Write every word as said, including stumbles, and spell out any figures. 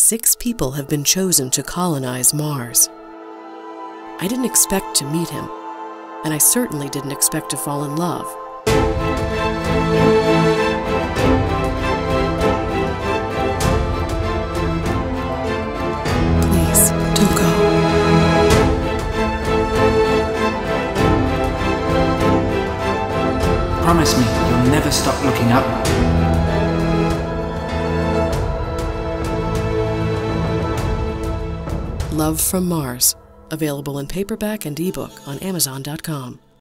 six people have been chosen to colonize Mars. I didn't expect to meet him, and I certainly didn't expect to fall in love. Please, don't go. Promise me you'll never stop looking up. Love from Mars, available in paperback and ebook on Amazon dot com.